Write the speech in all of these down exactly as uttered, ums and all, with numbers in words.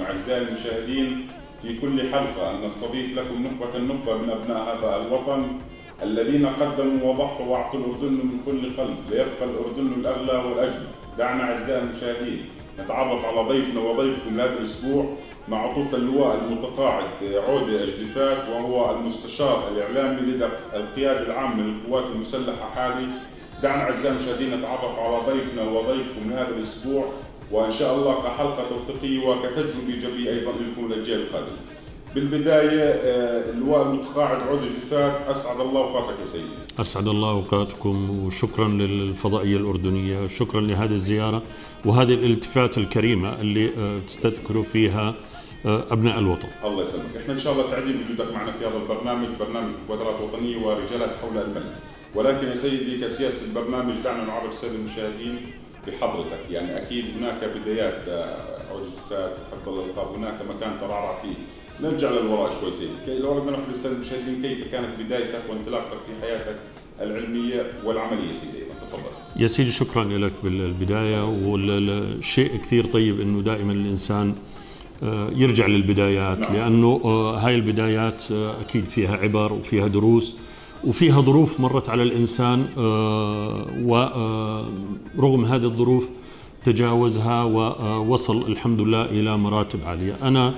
دائما أعزائي المشاهدين في كل حلقة أن نستضيف لكم نخبة النخبة من أبناء هذا الوطن الذين قدموا وضحوا وأعطوا الأردن من كل قلب ليبقى الأردن الأغلى والأجمل. دعنا أعزائي المشاهدين نتعرف على ضيفنا وضيفكم لهذا الأسبوع مع عطوة اللواء المتقاعد عودة أجدفات، وهو المستشار الإعلامي لدى القيادة العامة للقوات المسلحة حالي. دعنا أعزائي المشاهدين نتعرف على ضيفنا وضيفكم لهذا الأسبوع، وإن شاء الله كحلقة توثيقية وكتجربة إيجابية أيضا لكم الأجيال القادمة. بالبداية اللواء المتقاعد عودة أجدفات، أسعد الله أوقاتك يا سيدي. أسعد الله أوقاتكم، وشكرا للفضائية الأردنية، شكرا لهذه الزيارة وهذه الالتفات الكريمة اللي تستذكروا فيها أبناء الوطن. الله يسلمك. احنا إن شاء الله سعيدين بوجودك معنا في هذا البرنامج، برنامج مبادرات وطنية ورجالات حول الملك. ولكن يا سيدي كسياسة البرنامج دعنا نعرف السادة المشاهدين بحضرتك. يعني أكيد هناك بدايات عودة أجدفات تحت الألقاب، هناك مكان ترعرع فيه. نرجع للوراء شوي سيدي، لو بدنا نحكي للسادة المشاهدين كيف كانت بدايتك وانطلاقتك في حياتك العلمية والعملية سيدي. تفضل. يا سيدي شكرا لك بالبداية، والشيء كثير طيب إنه دائما الإنسان يرجع للبدايات. نعم. لأنه هاي البدايات أكيد فيها عبر وفيها دروس وفيها ظروف مرت على الإنسان، ورغم هذه الظروف تجاوزها ووصل الحمد لله إلى مراتب عالية. أنا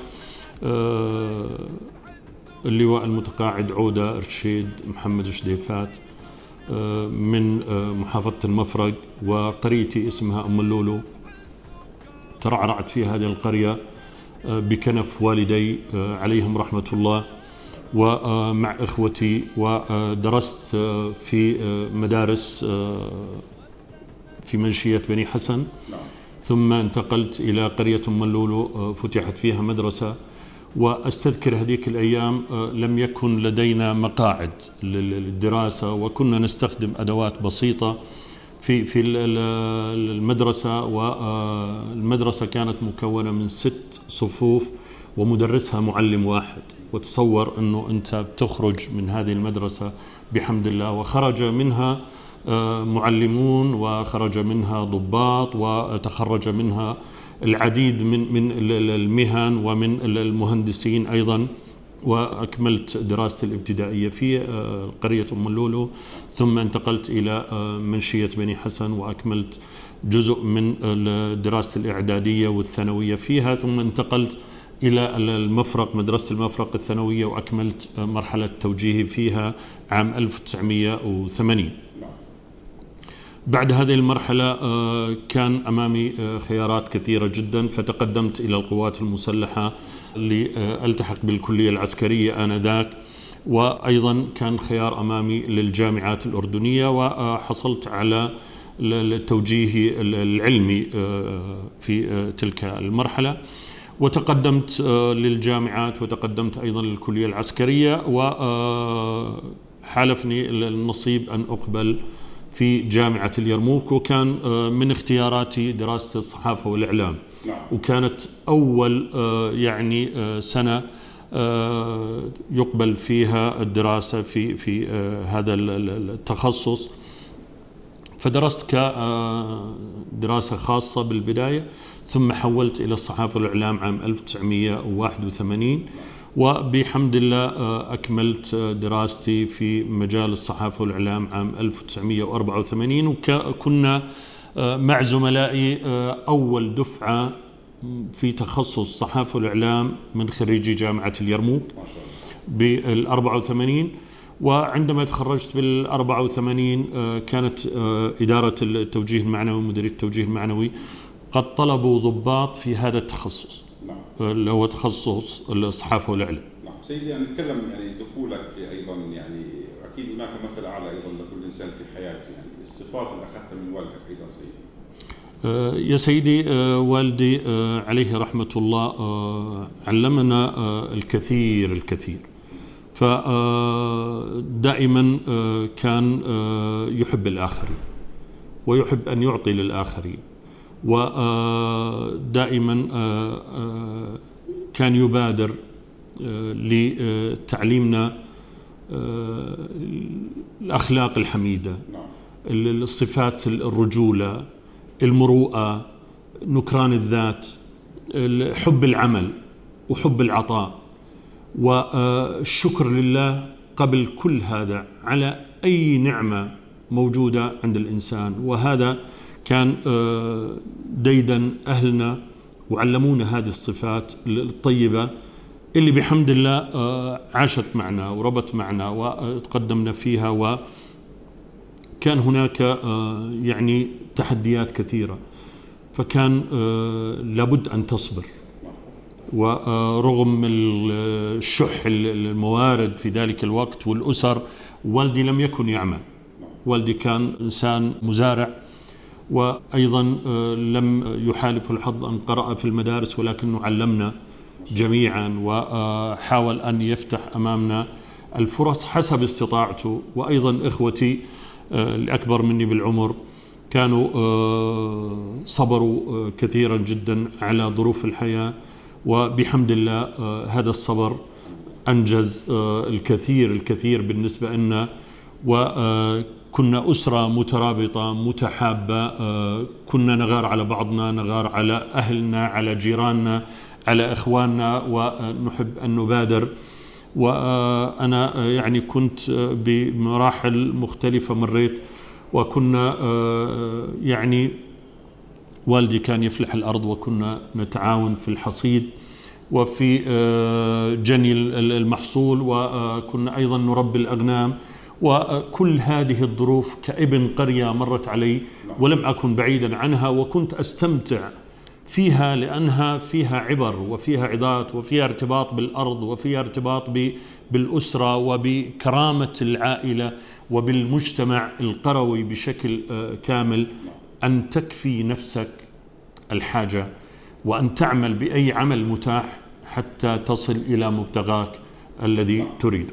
اللواء المتقاعد عودة رشيد محمد جديفات من محافظة المفرق، وقريتي اسمها أم اللولو. ترعرعت في هذه القرية بكنف والدي عليهم رحمة الله ومع إخوتي، ودرست في مدارس في منشية بني حسن. ثم انتقلت إلى قرية أم اللولو، فتحت فيها مدرسة. وأستذكر هذيك الأيام لم يكن لدينا مقاعد للدراسة، وكنا نستخدم أدوات بسيطة في في المدرسة. والمدرسة كانت مكونة من ست صفوف ومدرسها معلم واحد. وتصور أنه أنت بتخرج من هذه المدرسة بحمد الله وخرج منها معلمون، وخرج منها ضباط، وتخرج منها العديد من من المهن ومن المهندسين أيضا. وأكملت دراستي الابتدائية في قرية أم اللولو، ثم انتقلت إلى منشية بني حسن وأكملت جزء من دراستي الإعدادية والثانوية فيها. ثم انتقلت إلى المفرق، مدرسة المفرق الثانوية، وأكملت مرحلة توجيهي فيها عام ألف وتسعمئة وثمانين. بعد هذه المرحلة كان أمامي خيارات كثيرة جدا، فتقدمت إلى القوات المسلحة لألتحق بالكلية العسكرية آنذاك، وأيضا كان خيار أمامي للجامعات الأردنية، وحصلت على التوجيه العلمي في تلك المرحلة. وتقدمت للجامعات وتقدمت أيضا للكلية العسكرية، وحالفني النصيب أن أقبل في جامعة اليرموك، وكان من اختياراتي دراسة الصحافة والإعلام. وكانت أول يعني سنة يقبل فيها الدراسة في في هذا التخصص، فدرست كدراسة خاصة بالبداية، ثم حولت إلى الصحافة والإعلام عام ألف وتسعمئة وواحد وثمانين. وبحمد الله أكملت دراستي في مجال الصحافة والإعلام عام ألف وتسعمئة وأربعة وثمانين. وكنا مع زملائي أول دفعة في تخصص الصحافة والإعلام من خريجي جامعة اليرموك بالأربعة وثمانين. وعندما تخرجت بالأربعة وثمانين كانت إدارة التوجيه المعنوي ومديرية التوجيه المعنوي قد طلبوا ضباط في هذا التخصص. نعم. اللي هو تخصص الصحافة والإعلام. نعم سيدي، يعني نتكلم يعني دخولك أيضا، يعني أكيد هناك مثل أعلى أيضا لكل إنسان في حياته، يعني الصفات اللي أخذتها من والدك أيضا سيدي. آه يا سيدي، آه والدي آه عليه رحمة الله آه علمنا آه الكثير الكثير. فدائما آه كان آه يحب الآخرين ويحب أن يعطي للآخرين، ودائما كان يبادر لتعليمنا الأخلاق الحميدة، الصفات الرجولة، المروءة، نكران الذات، حب العمل وحب العطاء والشكر لله قبل كل هذا على أي نعمة موجودة عند الإنسان. وهذا كان ديدن أهلنا وعلمونا هذه الصفات الطيبة اللي بحمد الله عاشت معنا وربت معنا وتقدمنا فيها. وكان هناك يعني تحديات كثيرة، فكان لابد أن تصبر. ورغم الشح الموارد في ذلك الوقت والأسر، والدي لم يكن يعمل، والدي كان إنسان مزارع، وأيضا لم يحالف الحظ أن قرأ في المدارس، ولكنه علمنا جميعا وحاول أن يفتح أمامنا الفرص حسب استطاعته. وأيضا إخوتي الأكبر مني بالعمر كانوا صبروا كثيرا جدا على ظروف الحياة، وبحمد الله هذا الصبر أنجز الكثير الكثير بالنسبة لنا. وكنا أسرة مترابطة متحابة، كنا نغار على بعضنا، نغار على أهلنا، على جيراننا، على إخواننا، ونحب أن نبادر. وأنا يعني كنت بمراحل مختلفة مريت، وكنا يعني والدي كان يفلح الأرض وكنا نتعاون في الحصيد وفي جني المحصول، وكنا أيضا نربي الأغنام. وكل هذه الظروف كابن قرية مرت علي ولم أكن بعيدا عنها، وكنت أستمتع فيها لأنها فيها عبر وفيها عظات وفيها ارتباط بالأرض وفيها ارتباط بالأسرة وبكرامة العائلة وبالمجتمع القروي بشكل كامل. أن تكفي نفسك الحاجة وأن تعمل بأي عمل متاح حتى تصل إلى مبتغاك الذي تريد.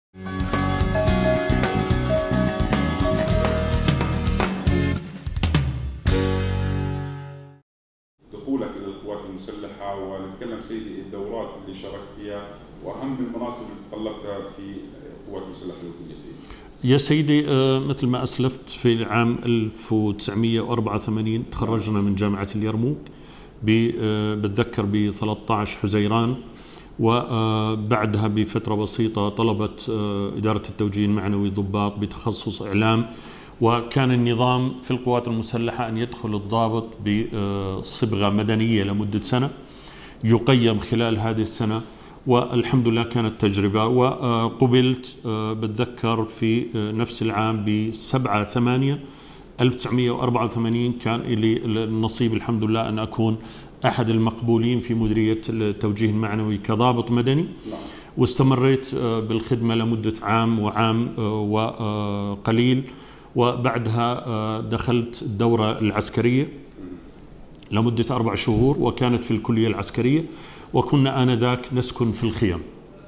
دخولك إلى القوات المسلحة، ونتكلم سيدي الدورات اللي شاركت فيها وأهم المناصب اللي تطلبتها في القوات المسلحة الوطنية سيدي. يا سيدي مثل ما أسلفت في عام ألف وتسعمئة وأربعة وثمانين تخرجنا من جامعة اليرموك، بتذكر ب ثلاثة عشر حزيران، وبعدها بفترة بسيطة طلبت إدارة التوجيه المعنوي ضباط بتخصص إعلام. وكان النظام في القوات المسلحة أن يدخل الضابط بصبغة مدنية لمدة سنة، يقيم خلال هذه السنة، والحمد لله كانت تجربة. وقبلت بتذكر في نفس العام بسبعة ثمانية ألف وتسعمئة وأربعة وثمانين كان لي النصيب الحمد لله أن أكون أحد المقبولين في مديرية التوجيه المعنوي كضابط مدني. واستمريت بالخدمة لمدة عام وعام وقليل، وبعدها دخلت الدورة العسكرية لمدة أربع شهور، وكانت في الكلية العسكرية. وكنا آنذاك نسكن في الخيم،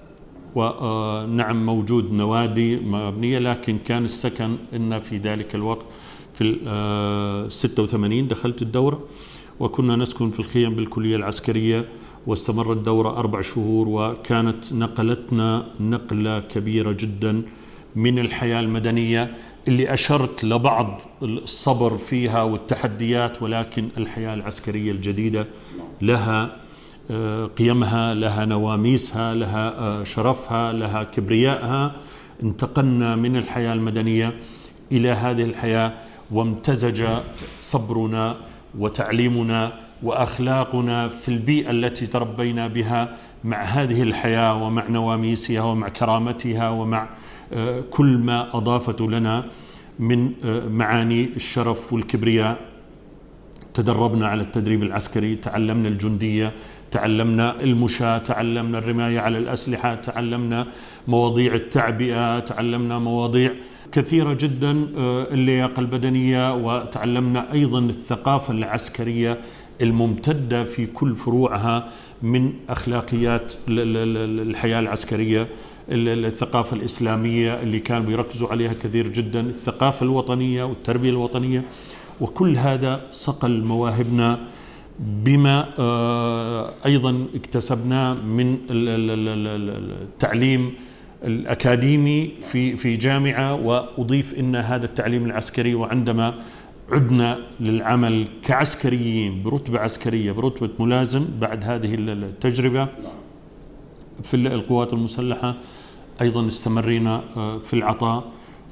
ونعم موجود نوادي مبنية، لكن كان السكن إن في ذلك الوقت في ستة وثمانين دخلت الدورة، وكنا نسكن في الخيم بالكلية العسكرية. واستمرت الدورة أربع شهور، وكانت نقلتنا نقلة كبيرة جدا من الحياة المدنية اللي أشرت لبعض الصبر فيها والتحديات، ولكن الحياة العسكرية الجديدة لها قيمها، لها نواميسها، لها شرفها، لها كبريائها. انتقلنا من الحياة المدنية إلى هذه الحياة، وامتزج صبرنا وتعليمنا وأخلاقنا في البيئة التي تربينا بها مع هذه الحياة ومع نواميسها ومع كرامتها ومع كل ما أضافته لنا من معاني الشرف والكبرياء. تدربنا على التدريب العسكري، تعلمنا الجندية، تعلمنا المشاة، تعلمنا الرماية على الأسلحة، تعلمنا مواضيع التعبئة، تعلمنا مواضيع كثيرة جدا، اللياقة البدنية، وتعلمنا أيضا الثقافة العسكرية الممتدة في كل فروعها من أخلاقيات الحياة العسكرية، الثقافة الإسلامية اللي كانوا بيركزوا عليها كثير جدا، الثقافة الوطنية والتربية الوطنية. وكل هذا صقل مواهبنا بما أيضا اكتسبناه من التعليم الأكاديمي في في جامعة، وأضيف إن هذا التعليم العسكري. وعندما عدنا للعمل كعسكريين برتبة عسكرية برتبة ملازم بعد هذه التجربة في القوات المسلحة. أيضا استمرينا في العطاء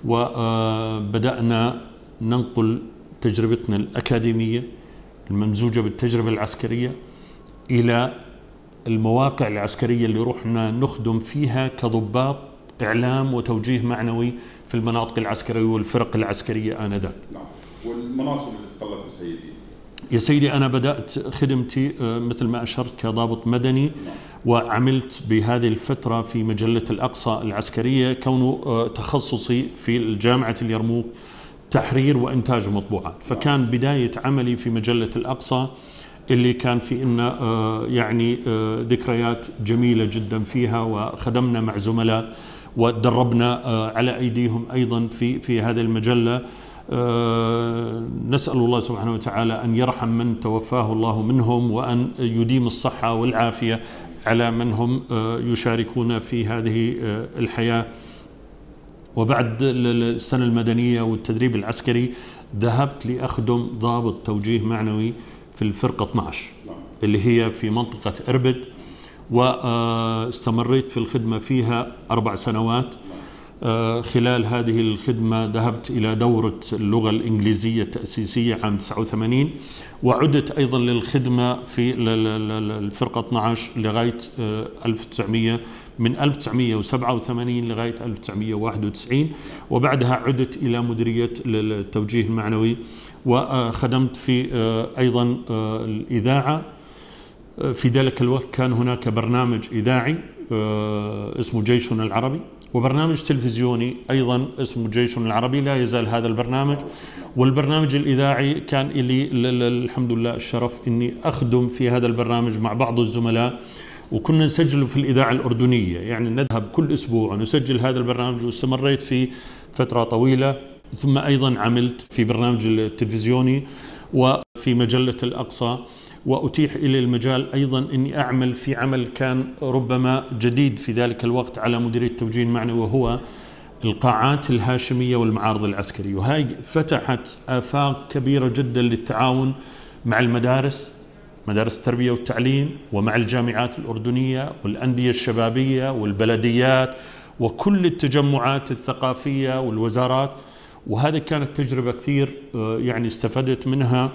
وبدأنا ننقل تجربتنا الأكاديمية الممزوجة بالتجربة العسكرية إلى المواقع العسكرية اللي رحنا نخدم فيها كضباط إعلام وتوجيه معنوي في المناطق العسكرية والفرق العسكرية آنذاك. نعم. والمناصب اللي تطلبت سيدي؟ يا سيدي أنا بدأت خدمتي مثل ما أشرت كضابط مدني. نعم. وعملت بهذه الفترة في مجلة الأقصى العسكرية كونه تخصصي في جامعة اليرموك تحرير وإنتاج مطبوعات. فكان بداية عملي في مجلة الأقصى اللي كان في إن يعني ذكريات جميلة جدا فيها، وخدمنا مع زملاء ودربنا على أيديهم أيضا في في هذه المجلة. نسأل الله سبحانه وتعالى أن يرحم من توفاه الله منهم، وأن يديم الصحة والعافية على من هم يشاركون في هذه الحياة. وبعد السنة المدنية والتدريب العسكري ذهبت لأخدم ضابط توجيه معنوي في الفرقة اثني عشر اللي هي في منطقة إربد، واستمريت في الخدمة فيها أربع سنوات. خلال هذه الخدمة ذهبت إلى دورة اللغة الإنجليزية التأسيسية عام تسعة وثمانين، وعدت أيضا للخدمة في الفرقة اثني عشر لغاية ألف وتسعمئة من ألف وتسعمئة وسبعة وثمانين لغاية ألف وتسعمئة وواحد وتسعين، وبعدها عدت إلى مديرية التوجيه المعنوي، وخدمت في أيضا الإذاعة. في ذلك الوقت كان هناك برنامج إذاعي اسمه جيشنا العربي، وبرنامج تلفزيوني أيضا اسمه جيشنا العربي، لا يزال هذا البرنامج. والبرنامج الإذاعي كان لي الحمد لله الشرف أني أخدم في هذا البرنامج مع بعض الزملاء، وكنا نسجل في الإذاعة الأردنية، يعني نذهب كل أسبوع ونسجل هذا البرنامج، واستمريت فيه فترة طويلة. ثم أيضا عملت في برنامج التلفزيوني وفي مجلة الأقصى، وأتيح إلي المجال أيضا أني أعمل في عمل كان ربما جديد في ذلك الوقت على مديرية التوجيه المعنوي، وهو القاعات الهاشمية والمعارض العسكرية. وهي فتحت آفاق كبيرة جدا للتعاون مع المدارس، مدارس التربية والتعليم، ومع الجامعات الأردنية والأندية الشبابية والبلديات وكل التجمعات الثقافية والوزارات. وهذه كانت تجربة كثير يعني استفدت منها،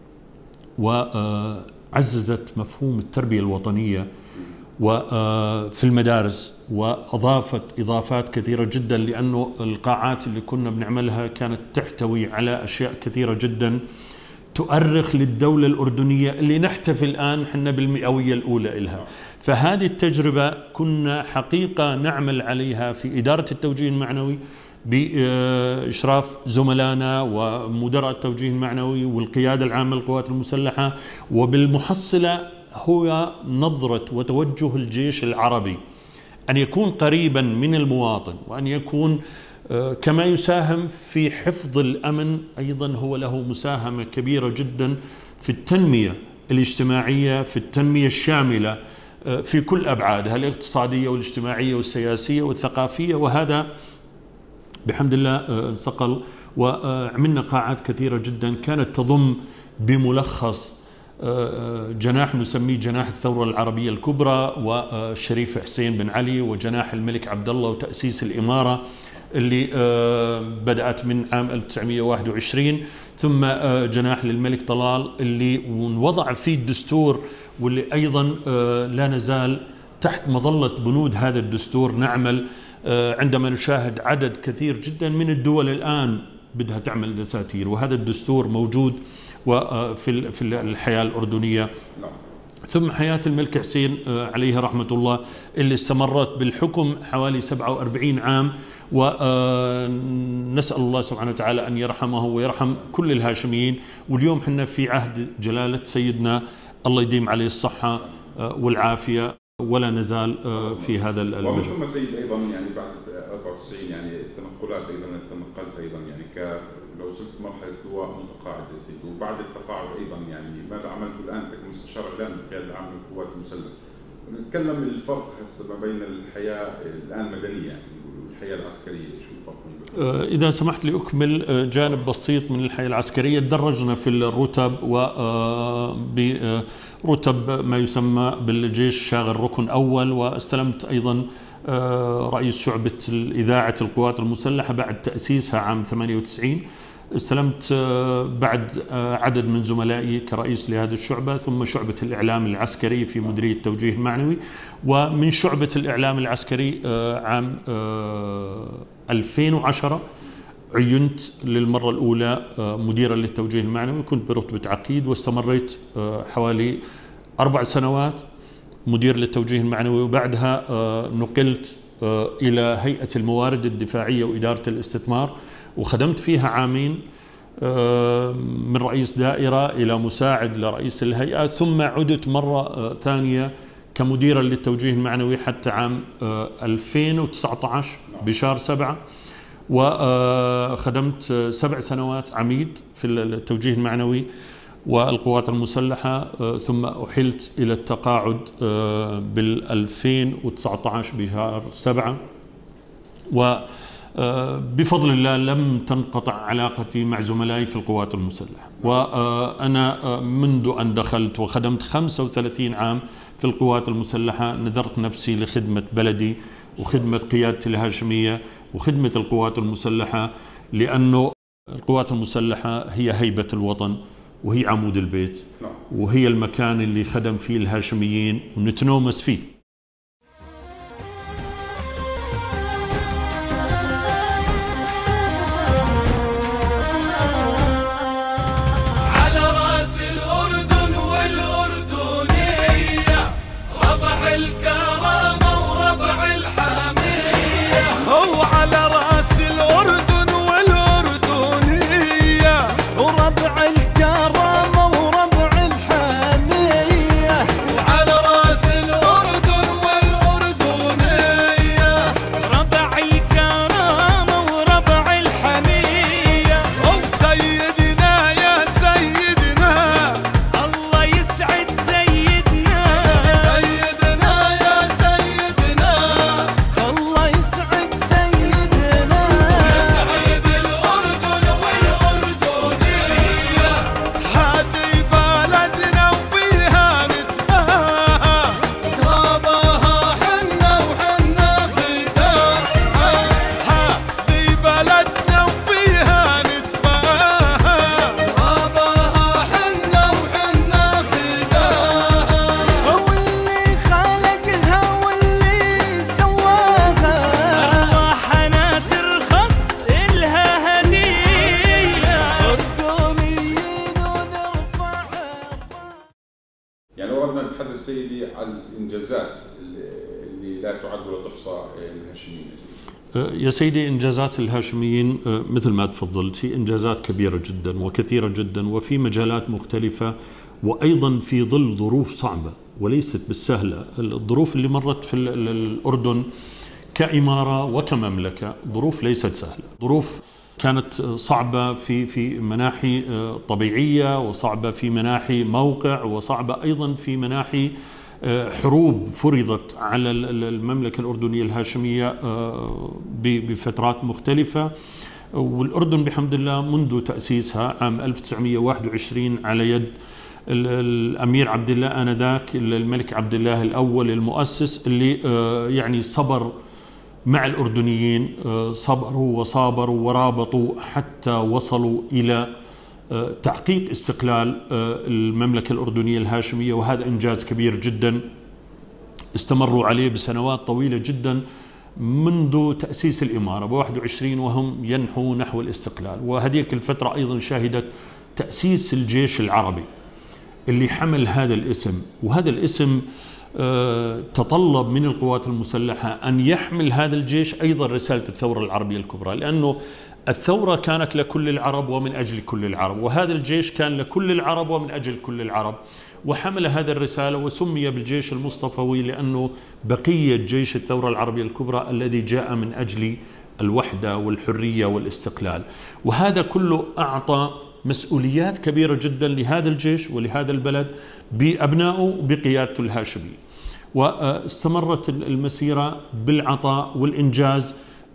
وعززت مفهوم التربية الوطنية وفي المدارس، وأضافت إضافات كثيرة جدا، لأنه القاعات اللي كنا بنعملها كانت تحتوي على أشياء كثيرة جدا تؤرخ للدولة الأردنية اللي نحتفل الآن حنا بالمئوية الأولى إلها. فهذه التجربة كنا حقيقة نعمل عليها في إدارة التوجيه المعنوي بإشراف زملائنا ومدراء التوجيه المعنوي والقيادة العامة للقوات المسلحة. وبالمحصلة هو نظرة وتوجه الجيش العربي أن يكون قريبا من المواطن، وأن يكون كما يساهم في حفظ الأمن، أيضا هو له مساهمة كبيرة جدا في التنمية الاجتماعية، في التنمية الشاملة في كل أبعادها الاقتصادية والاجتماعية والسياسية والثقافية. وهذا بحمد الله صقل، وعملنا قاعات كثيرة جدا كانت تضم بملخص جناح نسميه جناح الثورة العربية الكبرى، والشريف حسين بن علي، وجناح الملك عبد الله، وتأسيس الإمارة اللي بدأت من عام ألف وتسعمئة وواحد وعشرين، ثم جناح للملك طلال اللي وضع فيه الدستور، واللي أيضا لا نزال تحت مظلة بنود هذا الدستور نعمل. عندما نشاهد عدد كثير جدا من الدول الآن بدها تعمل دساتير، وهذا الدستور موجود وفي في الحياة الأردنية. ثم حياة الملك حسين عليه رحمة الله اللي استمرت بالحكم حوالي سبعة وأربعين عام، ونسأل الله سبحانه وتعالى أن يرحمه ويرحم كل الهاشميين. واليوم حنا في عهد جلالة سيدنا الله يديم عليه الصحة والعافية، ولا نزال في هذا المجال. ومثل ما سيد أيضا يعني بعد أربعة وتسعين يعني التنقلات أيضا تنقلت أيضا يعني ك لو وصلت مرحلة لواء متقاعد يا سيد، وبعد التقاعد أيضا يعني ماذا عملت الآن؟ أنت كمستشار إعلام للقيادة العامة للقوات المسلحة. نتكلم الفرق هسه ما بين الحياة الآن مدنية يعني الحياة العسكرية؟ شو الفرق؟ إذا سمحت لي أكمل جانب بسيط من الحياة العسكرية. تدرجنا في الرتب وبرتب ما يسمى بالجيش شاغل ركن أول، واستلمت أيضا رئيس شعبة إذاعة القوات المسلحة بعد تأسيسها عام ثمانية وتسعين. استلمت بعد عدد من زملائي كرئيس لهذه الشعبة، ثم شعبة الإعلام العسكري في مديرية التوجيه المعنوي، ومن شعبة الإعلام العسكري عام ألفين وعشرة عينت للمرة الأولى مديرا للتوجيه المعنوي، كنت برتبة عقيد، واستمريت حوالي أربع سنوات مدير للتوجيه المعنوي، وبعدها نقلت إلى هيئة الموارد الدفاعية وإدارة الاستثمار، وخدمت فيها عامين من رئيس دائرة إلى مساعد لرئيس الهيئة، ثم عدت مرة ثانية كمديرا للتوجيه المعنوي حتى عام ألفين وتسعة عشر بشهر سبعة، وخدمت سبع سنوات عميد في التوجيه المعنوي والقوات المسلحة، ثم أحلت إلى التقاعد بال ألفين وتسعة عشر بشهر سبعة. و بفضل الله لم تنقطع علاقتي مع زملائي في القوات المسلحة، وأنا منذ أن دخلت وخدمت خمسة وثلاثين عام في القوات المسلحة نذرت نفسي لخدمة بلدي وخدمة قيادتي الهاشمية وخدمة القوات المسلحة، لأنه القوات المسلحة هي هيبة الوطن وهي عمود البيت وهي المكان اللي خدم فيه الهاشميين ونتنومس فيه. سيدي على الإنجازات اللي لا تعد ولا تحصى للهاشميين يا سيدي. يا سيدي إنجازات الهاشميين مثل ما تفضلت هي إنجازات كبيرة جدا وكثيرة جدا وفي مجالات مختلفة، وأيضا في ظل ظروف صعبة وليست بالسهلة. الظروف اللي مرت في الأردن كإمارة وكمملكة ظروف ليست سهلة، ظروف كانت صعبة في في مناحي طبيعية، وصعبة في مناحي موقع، وصعبة أيضا في مناحي حروب فرضت على المملكة الأردنية الهاشمية بفترات مختلفة. والأردن بحمد الله منذ تأسيسها عام ألف وتسعمئة وواحد وعشرين على يد الأمير عبد الله آنذاك الملك عبد الله الأول المؤسس، اللي يعني صبر مع الأردنيين، صبروا وصابروا ورابطوا حتى وصلوا إلى تحقيق استقلال المملكة الأردنية الهاشمية، وهذا إنجاز كبير جدا استمروا عليه بسنوات طويلة جدا منذ تأسيس الإمارة ب واحد وعشرين وهم ينحوا نحو الاستقلال. وهذيك الفترة أيضا شهدت تأسيس الجيش العربي اللي حمل هذا الاسم، وهذا الاسم تطلب من القوات المسلحة أن يحمل هذا الجيش أيضا رسالة الثورة العربية الكبرى، لأنه الثورة كانت لكل العرب ومن أجل كل العرب، وهذا الجيش كان لكل العرب ومن أجل كل العرب، وحمل هذا الرسالة وسمي بالجيش المصطفوي لأنه بقية جيش الثورة العربية الكبرى الذي جاء من أجل الوحدة والحرية والاستقلال. وهذا كله أعطى مسؤوليات كبيرة جدا لهذا الجيش ولهذا البلد بأبنائه بقيادته الهاشمية، واستمرت المسيرة بالعطاء والإنجاز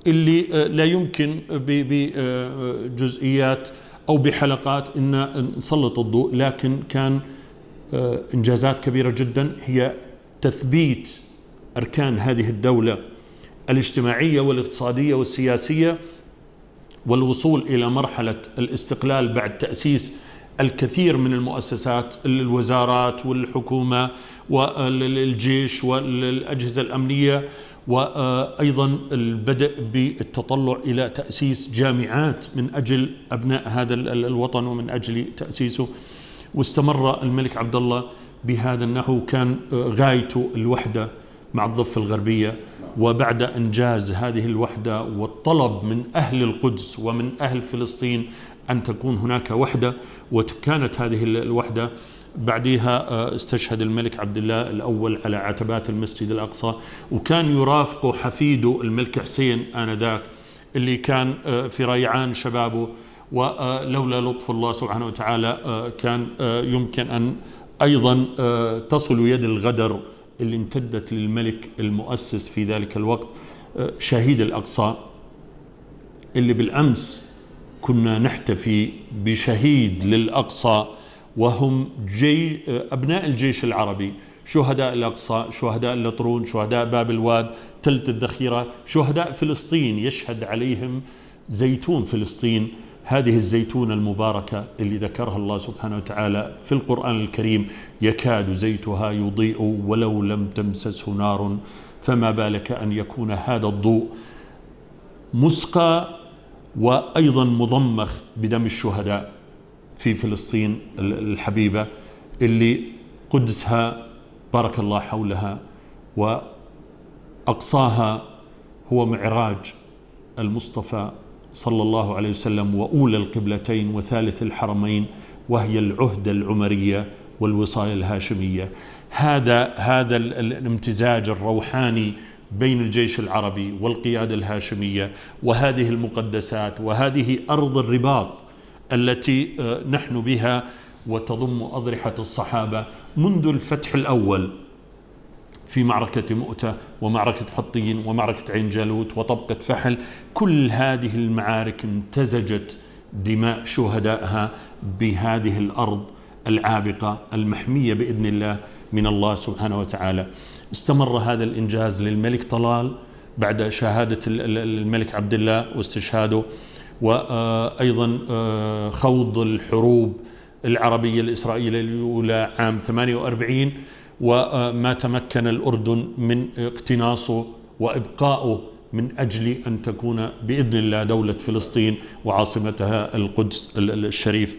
اللي لا يمكن بجزئيات أو بحلقات أن نسلط الضوء، لكن كان إنجازات كبيرة جدا هي تثبيت أركان هذه الدولة الاجتماعية والاقتصادية والسياسية، والوصول إلى مرحلة الاستقلال بعد تأسيس الكثير من المؤسسات، الوزارات والحكومة والجيش والأجهزة الأمنية، وأيضا البدء بالتطلع إلى تأسيس جامعات من أجل أبناء هذا الوطن ومن أجل تأسيسه. واستمر الملك عبد الله بهذا النحو، كان غايته الوحدة مع الضفة الغربية، وبعد إنجاز هذه الوحدة والطلب من أهل القدس ومن أهل فلسطين أن تكون هناك وحدة، وكانت هذه الوحدة بعدها استشهد الملك عبد الله الأول على عتبات المسجد الأقصى، وكان يرافقه حفيده الملك حسين آنذاك اللي كان في ريعان شبابه، ولولا لطف الله سبحانه وتعالى كان يمكن أن أيضا تصل يد الغدر اللي امتدت للملك المؤسس في ذلك الوقت، شهيد الأقصى، اللي بالأمس كنا نحتفي بشهيد للأقصى وهم جي أبناء الجيش العربي، شهداء الأقصى، شهداء اللطرون، شهداء باب الواد، تلت الذخيرة، شهداء فلسطين يشهد عليهم زيتون فلسطين، هذه الزيتونة المباركة اللي ذكرها الله سبحانه وتعالى في القرآن الكريم: يكاد زيتها يضيء ولو لم تمسسه نار، فما بالك أن يكون هذا الضوء مسقى وأيضا مضمخ بدم الشهداء في فلسطين الحبيبة، اللي قدسها بارك الله حولها وأقصاها هو معراج المصطفى صلى الله عليه وسلم، وأولى القبلتين وثالث الحرمين، وهي العهدة العمرية والوصاية الهاشمية. هذا هذا الامتزاج الروحاني بين الجيش العربي والقيادة الهاشمية وهذه المقدسات وهذه أرض الرباط التي نحن بها وتضم أضرحة الصحابة منذ الفتح الأول في معركة مؤتة ومعركة حطين ومعركة عين جالوت وطبقة فحل. كل هذه المعارك امتزجت دماء شهدائها بهذه الأرض العابقة المحمية بإذن الله من الله سبحانه وتعالى. استمر هذا الإنجاز للملك طلال بعد شهادة الملك عبد الله واستشهاده، وأيضا خوض الحروب العربية الإسرائيلية الأولى عام ثمانية وأربعين، وما تمكن الأردن من اقتناصه وإبقائه من أجل أن تكون بإذن الله دولة فلسطين وعاصمتها القدس الشريف.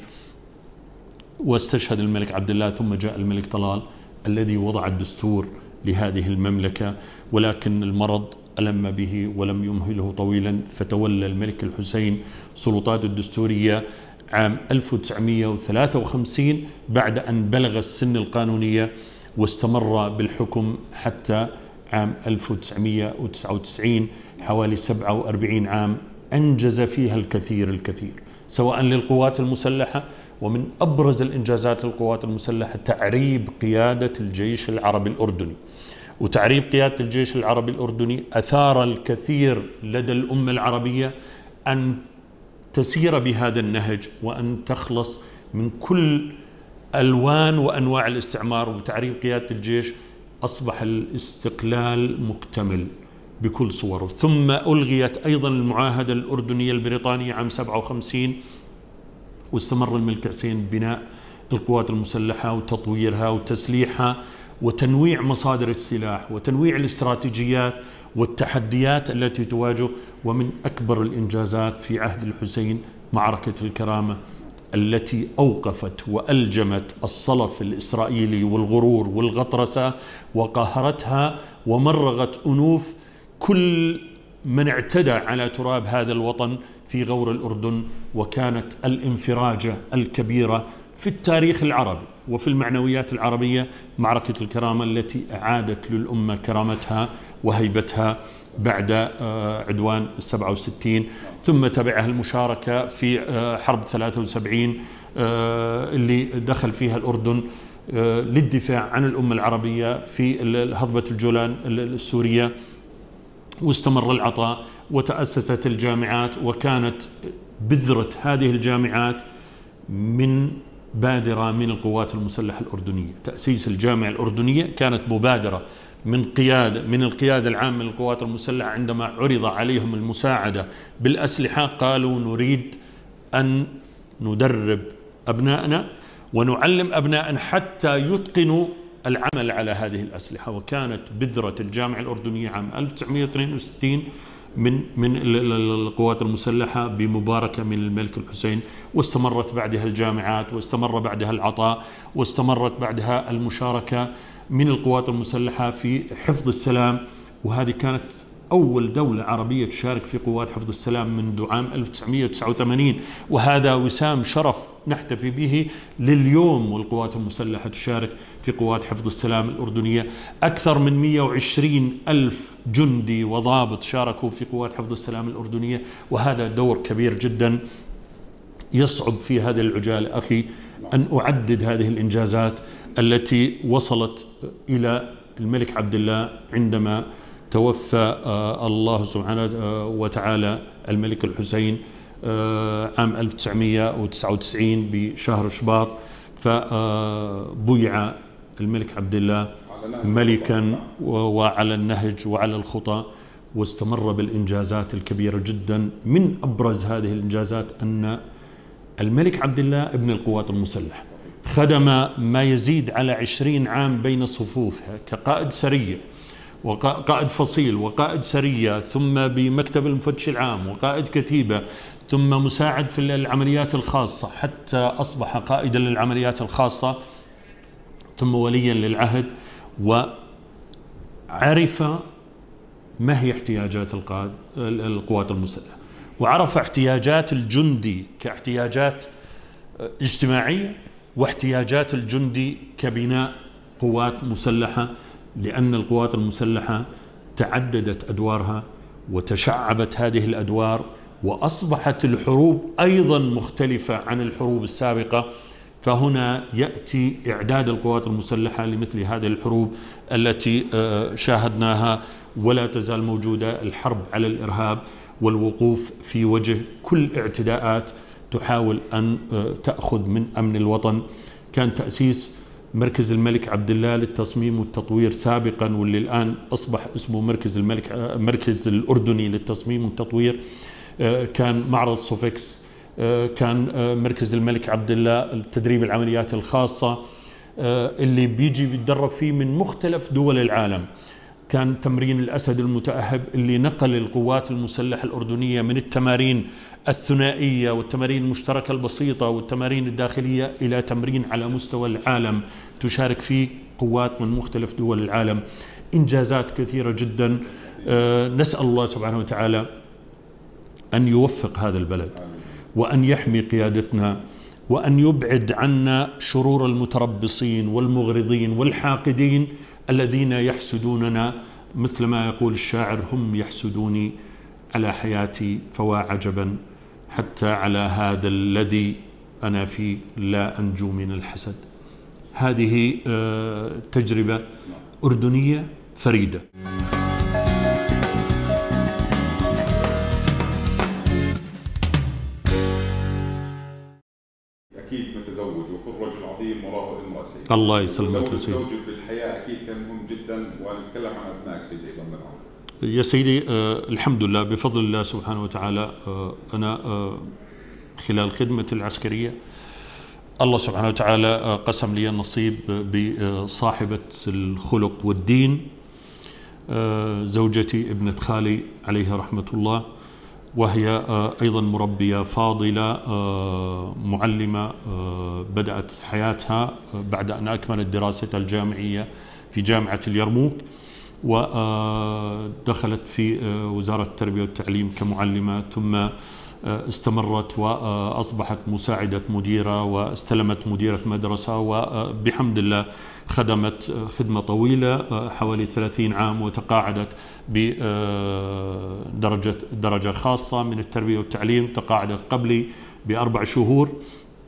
واستشهد الملك عبد الله، ثم جاء الملك طلال الذي وضع الدستور لهذه المملكة، ولكن المرض ألم به ولم يمهله طويلا، فتولى الملك الحسين سلطات الدستورية عام ألف وتسعمئة وثلاثة وخمسين بعد أن بلغ السن القانونية، واستمر بالحكم حتى عام ألف وتسعمئة وتسعة وتسعين، حوالي سبعة وأربعين عام أنجز فيها الكثير الكثير سواء للقوات المسلحة، ومن أبرز الإنجازات للقوات المسلحة تعريب قيادة الجيش العربي الأردني. وتعريب قيادة الجيش العربي الأردني أثار الكثير لدى الأمة العربية أن تسير بهذا النهج وأن تخلص من كل ألوان وأنواع الاستعمار. وتعريب قيادة الجيش أصبح الاستقلال مكتمل بكل صوره. ثم ألغيت أيضا المعاهدة الأردنية البريطانية عام سبعة وخمسين، واستمر الملك حسين بناء القوات المسلحة وتطويرها وتسليحها وتنويع مصادر السلاح وتنويع الاستراتيجيات والتحديات التي تواجه. ومن أكبر الإنجازات في عهد الحسين معركة الكرامة التي أوقفت وألجمت الصلف الإسرائيلي والغرور والغطرسة، وقهرتها ومرغت أنوف كل من اعتدى على تراب هذا الوطن في غور الأردن. وكانت الانفراجة الكبيرة في التاريخ العربي وفي المعنويات العربية معركة الكرامة التي أعادت للأمة كرامتها وهيبتها بعد عدوان السبعة وستين. ثم تبعها المشاركة في حرب ثلاثة وسبعين اللي دخل فيها الأردن للدفاع عن الأمة العربية في هضبة الجولان السورية، واستمر العطاء وتأسست الجامعات، وكانت بذرة هذه الجامعات من بادرة من القوات المسلحة الأردنية. تأسيس الجامعة الأردنية كانت مبادرة من قيادة من القيادة العامة للقوات المسلحة. عندما عرض عليهم المساعدة بالأسلحة قالوا نريد أن ندرب أبنائنا ونعلم أبنائنا حتى يتقنوا العمل على هذه الأسلحة. وكانت بذرة الجامعة الأردنية عام ألف وتسعمئة واثنين وستين من من القوات المسلحة بمباركة من الملك الحسين، واستمرت بعدها الجامعات، واستمر بعدها العطاء، واستمرت بعدها المشاركة من القوات المسلحة في حفظ السلام. وهذه كانت أول دولة عربية تشارك في قوات حفظ السلام منذ عام ألف وتسعمئة وتسعة وثمانين، وهذا وسام شرف نحتفي به لليوم. والقوات المسلحة تشارك في قوات حفظ السلام الأردنية. أكثر من مئة وعشرين ألف جندي وضابط شاركوا في قوات حفظ السلام الأردنية، وهذا دور كبير جدا. يصعب في هذه العجالة أخي أن أعدد هذه الإنجازات التي وصلت إلى الملك عبد الله عندما توفى الله سبحانه وتعالى الملك الحسين عام ألف وتسعمئة وتسعة وتسعين بشهر شباط. فبويع الملك عبد الله ملكا وعلى النهج وعلى الخطى، واستمر بالإنجازات الكبيرة جدا. من أبرز هذه الإنجازات أن الملك عبد الله ابن القوات المسلحة خدم ما يزيد على عشرين عام بين صفوفها كقائد سرية وقائد فصيل وقائد سرية، ثم بمكتب المفتش العام وقائد كتيبة، ثم مساعد في العمليات الخاصة، حتى أصبح قائدا للعمليات الخاصة، ثم وليا للعهد. وعرف ما هي احتياجات القوات المسلحة، وعرف احتياجات الجندي كاحتياجات اجتماعية، واحتياجات الجندي كبناء قوات مسلحة، لأن القوات المسلحة تعددت أدوارها وتشعبت هذه الأدوار، وأصبحت الحروب أيضا مختلفة عن الحروب السابقة. فهنا يأتي إعداد القوات المسلحة لمثل هذه الحروب التي شاهدناها ولا تزال موجودة، الحرب على الإرهاب والوقوف في وجه كل اعتداءات تحاول أن تأخذ من أمن الوطن. كان تأسيس مركز الملك عبد الله للتصميم والتطوير سابقا، واللي الآن أصبح اسمه مركز الملك مركز الأردني للتصميم والتطوير، كان معرض سوفكس، كان مركز الملك عبد الله لتدريب العمليات الخاصة اللي بيجي بيتدرب فيه من مختلف دول العالم، كان تمرين الأسد المتأهب اللي نقل القوات المسلحة الأردنية من التمارين الثنائية والتمارين المشتركة البسيطة والتمارين الداخلية إلى تمرين على مستوى العالم تشارك فيه قوات من مختلف دول العالم. إنجازات كثيرة جدا. نسأل الله سبحانه وتعالى أن يوفق هذا البلد، وأن يحمي قيادتنا، وأن يبعد عنا شرور المتربصين والمغرضين والحاقدين الذين يحسدوننا، مثل ما يقول الشاعر: هم يحسدوني على حياتي فوا عجبا، حتى على هذا الذي أنا فيه لا أنجو من الحسد. هذه تجربة أردنية فريدة. أكيد متزوج وكل رجل عظيم وراه أم وأسيد. الله يسلمك يا سيدي. الزوج بالحياة أكيد كان مهم جدا، ونتكلم عن أبنائك سيدي أيضا. يا سيدي آه الحمد لله بفضل الله سبحانه وتعالى. آه أنا آه خلال خدمتي العسكرية الله سبحانه وتعالى آه قسم لي النصيب بصاحبة الخلق والدين، آه زوجتي ابنة خالي عليها رحمة الله، وهي آه أيضا مربية فاضلة، آه معلمة، آه بدأت حياتها بعد أن أكملت دراستها الجامعية في جامعة اليرموك، ودخلت في وزارة التربية والتعليم كمعلمة، ثم استمرت وأصبحت مساعدة مديرة، واستلمت مديرة مدرسة، وبحمد الله خدمت خدمة طويلة حوالي ثلاثين عام، وتقاعدت بدرجة درجة خاصة من التربية والتعليم، تقاعدت قبلي بأربع شهور.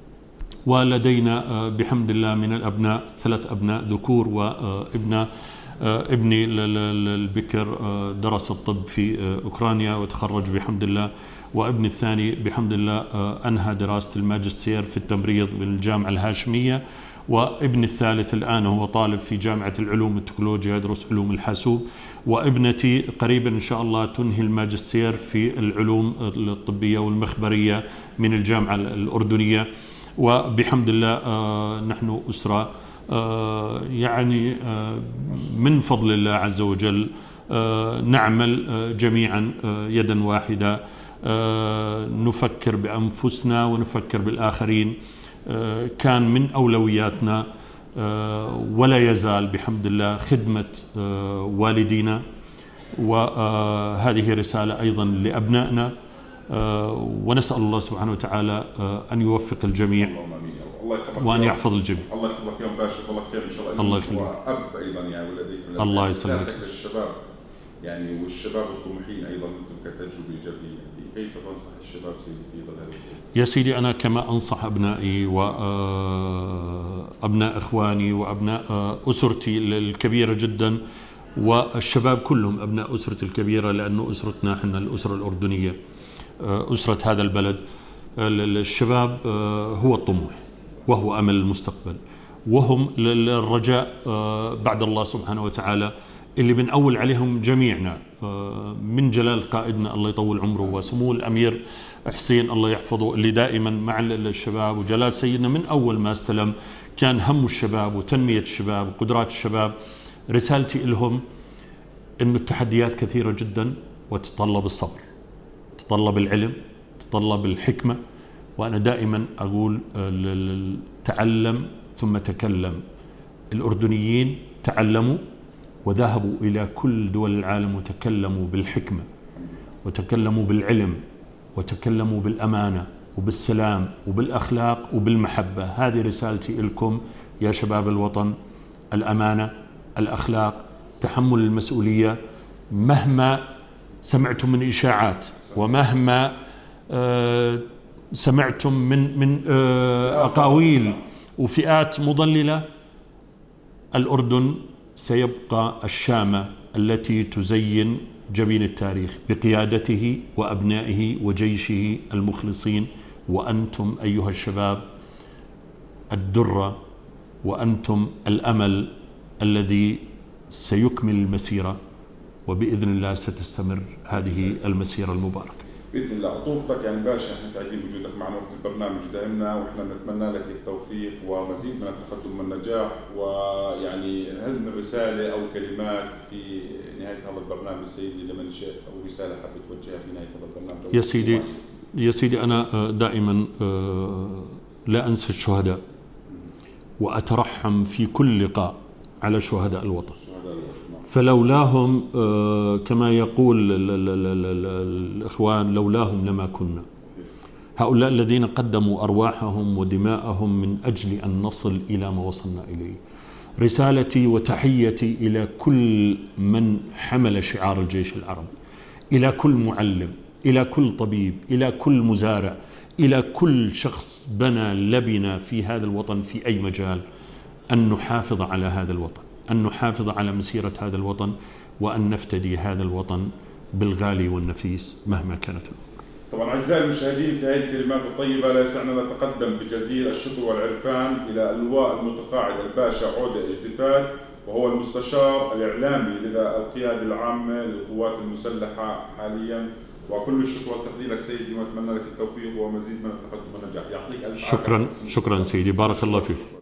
ولدينا بحمد الله من الأبناء ثلاث أبناء ذكور وابنة ابني البكر درس الطب في أوكرانيا وتخرج بحمد الله، وابني الثاني بحمد الله أنهى دراسة الماجستير في التمريض بالجامعة الهاشمية، وابني الثالث الآن هو طالب في جامعة العلوم والتكنولوجيا يدرس علوم الحاسوب، وابنتي قريبا إن شاء الله تنهي الماجستير في العلوم الطبية والمخبرية من الجامعة الأردنية. وبحمد الله نحن أسرة يعني من فضل الله عز وجل نعمل جميعا يدا واحدة، نفكر بأنفسنا ونفكر بالآخرين، كان من أولوياتنا ولا يزال بحمد الله خدمة والدينا، وهذه رسالة أيضا لأبنائنا، ونسأل الله سبحانه وتعالى أن يوفق الجميع وأن يحفظ الجميع. الله يحفظك يوم باشا، الله خير إن شاء الله. الله يخليك. وأب أيضا يعني ولديك من الله يسلمك. للشباب يعني والشباب الطموحين أيضا أنتم كتجربة إيجابية، كيف تنصح الشباب سيدي في ظل هذا الظروف؟ يا سيدي أنا كما أنصح أبنائي وأبناء إخواني وأبناء أسرتي الكبيرة جدا، والشباب كلهم أبناء أسرتي الكبيرة، لأنه أسرتنا احنا الأسرة الأردنية، أسرة هذا البلد. الشباب هو الطموح وهو أمل المستقبل، وهم الرجاء بعد الله سبحانه وتعالى اللي بنأول عليهم جميعنا، من جلال قائدنا الله يطول عمره وسمو الأمير حسين الله يحفظه اللي دائما مع الشباب، وجلال سيدنا من أول ما استلم كان هم الشباب وتنمية الشباب وقدرات الشباب. رسالتي لهم إنه التحديات كثيرة جدا وتتطلب الصبر، تتطلب العلم، تتطلب الحكمة، وأنا دائما أقول تعلم ثم تكلم. الأردنيين تعلموا وذهبوا إلى كل دول العالم وتكلموا بالحكمة وتكلموا بالعلم وتكلموا بالأمانة وبالسلام وبالأخلاق وبالمحبة. هذه رسالتي لكم يا شباب الوطن، الأمانة، الأخلاق، تحمل المسؤولية. مهما سمعتم من إشاعات ومهما آه سمعتم من من آه أقاويل وفئات مضللة، الأردن سيبقى الشامة التي تزين جبين التاريخ بقيادته وأبنائه وجيشه المخلصين، وأنتم أيها الشباب الدرة، وأنتم الأمل الذي سيكمل المسيرة، وبإذن الله ستستمر هذه المسيرة المباركة بإذن الله. عطوفتك يعني باشا، احنا سعيدين بوجودك معنا وقت البرنامج دائمنا، واحنا بنتمنى لك التوفيق ومزيد من التقدم والنجاح. ويعني هل من رسالة أو كلمات في نهاية هذا البرنامج سيدي لمن شئت، أو رسالة حاب توجهها في نهاية هذا البرنامج؟ يا سيدي يا سيدي أنا دائما لا أنسى الشهداء، وأترحم في كل لقاء على شهداء الوطن، فلولاهم كما يقول الإخوان لولاهم لما كنا. هؤلاء الذين قدموا أرواحهم ودماءهم من أجل أن نصل إلى ما وصلنا إليه. رسالتي وتحيتي إلى كل من حمل شعار الجيش العربي، إلى كل معلم، إلى كل طبيب، إلى كل مزارع، إلى كل شخص بنى لبنة في هذا الوطن في أي مجال، أن نحافظ على هذا الوطن، أن نحافظ على مسيرة هذا الوطن، وأن نفتدي هذا الوطن بالغالي والنفيس مهما كانت الأمور. طبعا أعزائي المشاهدين، في هذه الكلمات الطيبة لا يسعنا نتقدم بجزيل الشكر والعرفان إلى اللواء المتقاعد الباشا عودة إجدفات، وهو المستشار الإعلامي لدى القيادة العامة للقوات المسلحة حاليا. وكل الشكر والتقدير لك سيدي، وأتمنى لك التوفيق ومزيد من التقدم والنجاح. يعطيك ألف عافية. شكرا شكرا سيدي، بارك الله فيك.